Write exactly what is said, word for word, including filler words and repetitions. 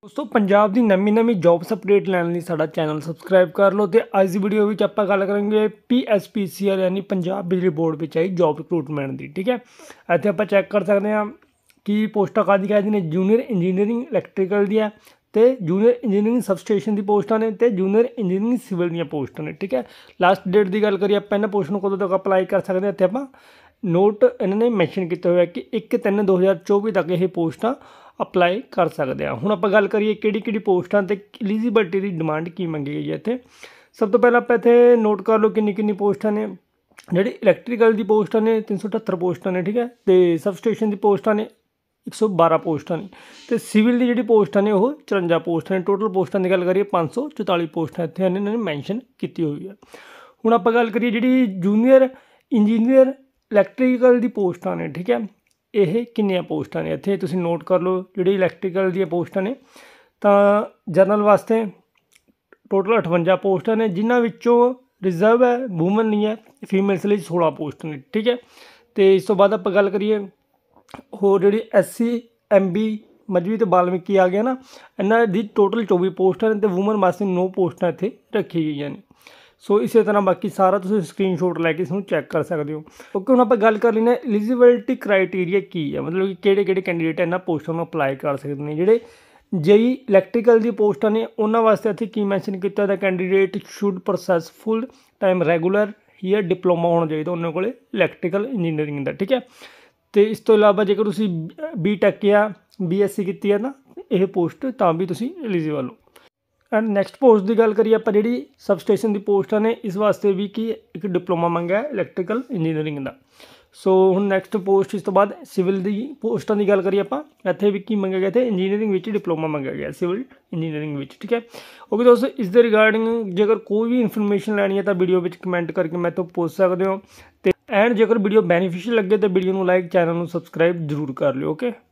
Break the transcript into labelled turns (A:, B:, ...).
A: दोस्तों पंजाब की नवीं नवीं जॉब्स अपडेट लैन लई साडा चैनल सबसक्राइब कर लो। तो अज की वीडियो में आप गल करेंगे P S P C L यानी पंजाब बिजली बोर्ड में आई जॉब रिक्रूटमेंट की। ठीक है, इतने आप चैक कर सकते हैं कि पोस्टां कादी कहते हैं जूनीयर इंजीनियरिंग इलैक्ट्रीकल दी है, तो जूनीयर इंजीनियरिंग सबस्टेशन की पोस्टां ने, तो जूनीयर इंजीनियरिंग सिविल दी पोस्टां ने। ठीक है, लास्ट डेट की गल करिए आप इन्होंने पोस्ट को कदों तक अपलाई कर सकते हैं। इतने आप नोट इन्होंने मैंशन किया हुआ है कि एक तीन दो हज़ार चौबी तक ये पोस्टां अपलाई कर सकते हैं। हुण आपां गल करिए किहड़ी किहड़ी पोस्टां ते एलिजिबिलिटी की डिमांड की मंगी गई है। इत्थे सब तो पहले आप इत्थे नोट कर लो किन्नी किन्नी पोस्टां ने। जिहड़ी इलैक्ट्रीकल की पोस्टां ने तीन सौ अठहत्तर पोस्टां ने। ठीक है, तो सब स्टेशन की पोस्टां ने एक सौ बारह पोस्टां ने, तो सिविल की जिहड़ी पोस्टां ने वो चुरंजा पोस्टां ने। टोटल पोस्टां की गल करिए पाँच सौ चौताली पोस्टां इत्थे इन्होंने मैंशन की हुई है। हुण आपां गल करिए जिहड़ी जूनीयर इंजीनियर इलैक्ट्रीकल की पोस्टां ने। ठीक है, यह किन्नियां पोस्टां ने इत्थे तुसीं नोट कर लो। जिहड़ी इलैक्ट्रीकल दी पोस्टां ने तां जनरल वास्ते टोटल अठवंजा पोस्टां ने, जिन्हां विच्चों रिजर्व है वूमन नहीं है, फीमेल्स लिए सोलह पोस्टां ने। ठीक है, तो इस तो बाद आप गल करिए होर जिहड़ी S C M B Mazhabi तो बाल्मीकी आ गया ना, इन्हां दी टोटल चौबी पोस्टां ने, तो वूमन वास्ते नौ पोस्टां इत्थे रखी गई ने। सो इस तरह बाकी सारा तुम स्क्रीन शॉट लैके इसमें चैक कर सकते हो। ओके, हम आप गल कर लेना एलिजिबिलिटी क्राइटेरिया की है, मतलब कि किहड़े किहड़े कैंडीडेट इन्होंने पोस्टां में अपलाई कर सकते हैं। जिहड़े जेई इलैक्ट्रीकल की पोस्टां ने उन्होंने वास्ते इत्थे की मैंशन किया दा candidate should possess full time regular here diploma होना चाहिए उन्होंने को इलैक्ट्रीकल इंजीनियरिंग का। ठीक है, तो इस तो इलावा जेकर तुसीं बी टैक या बी एस सी की है ना यह पोस्ट तां भी तुसीं एलिजिबल हो। एंड नैक्सट पोस्ट की गल करिए आप जी सब स्टेशन की पोस्टां ने इस वास्ते भी कि एक डिप्लोमा मंगा है इलैक्ट्रीकल इंजीनियरिंग का। सो हुण नैक्सट पोस्ट इस तो बाद सिविल की पोस्टां की गल करिए आप इत्थे भी की मंगे गया थे इंजीनियरिंग विच डिप्लोमा मंगा गया सिविल इंजीनियरिंग विच। ठीक है, ओके दोस्तों, इस दे रिगार्डिंग जेकर कोई भी इन्फॉर्मेशन लैनी है तो वीडियो में कमेंट करके मैं तो पूछ सकते हो। तो एंड जेकर वीडियो बेनीफिशियल लगे तो वीडियो को लाइक चैनल को सबसक्राइब जरूर कर लियो। ओके।